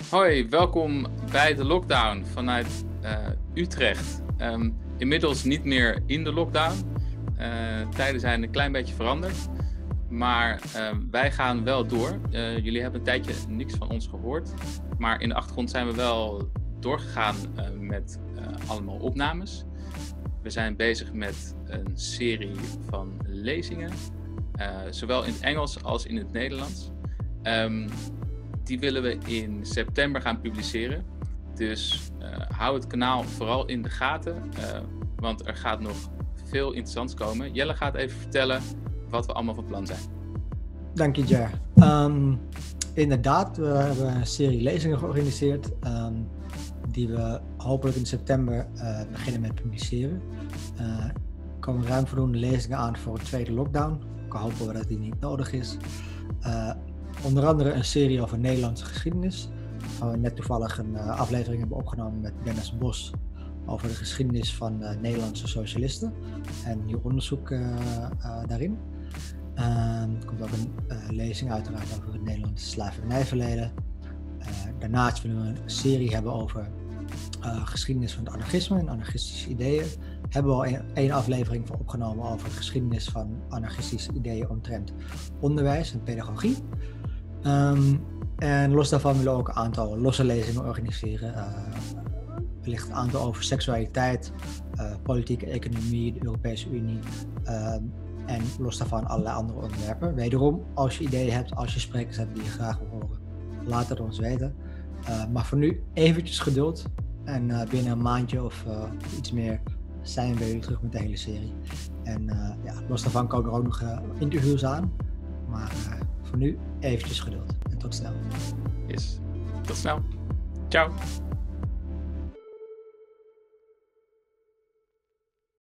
Hoi, welkom bij de lockdown vanuit Utrecht. Inmiddels niet meer in de lockdown. Tijden zijn een klein beetje veranderd. Maar wij gaan wel door. Jullie hebben een tijdje niks van ons gehoord. Maar in de achtergrond zijn we wel doorgegaan met allemaal opnames. We zijn bezig met een serie van lezingen. Zowel in het Engels als in het Nederlands. Die willen we in september gaan publiceren. Dus hou het kanaal vooral in de gaten. Want er gaat nog veel interessants komen. Jelle gaat even vertellen wat we allemaal van plan zijn. Dank je, Jer. Inderdaad, we hebben een serie lezingen georganiseerd. Die we hopelijk in september beginnen met publiceren. Er komen ruim voldoende lezingen aan voor een tweede lockdown. Ook al hopen we dat die niet nodig is. Onder andere een serie over Nederlandse geschiedenis. Waar we net toevallig een aflevering hebben opgenomen met Dennis Bos over de geschiedenis van Nederlandse socialisten en nieuw onderzoek daarin. Er komt ook een lezing uiteraard over het Nederlandse slavernijverleden. Daarnaast willen we een serie hebben over geschiedenis van het anarchisme en anarchistische ideeën. Hebben we al één aflevering voor opgenomen over de geschiedenis van anarchistische ideeën omtrent onderwijs en pedagogie. En los daarvan willen we ook een aantal losse lezingen organiseren. Wellicht een aantal over seksualiteit, politieke economie, de Europese Unie. En los daarvan allerlei andere onderwerpen. Wederom, als je ideeën hebt, als je sprekers hebt die je graag wil horen, laat het ons weten. Maar voor nu eventjes geduld. En binnen een maandje of iets meer zijn we weer terug met de hele serie. En los daarvan komen er ook nog interviews aan. Maar voor nu eventjes geduld. En tot snel. Yes. Tot snel. Ciao.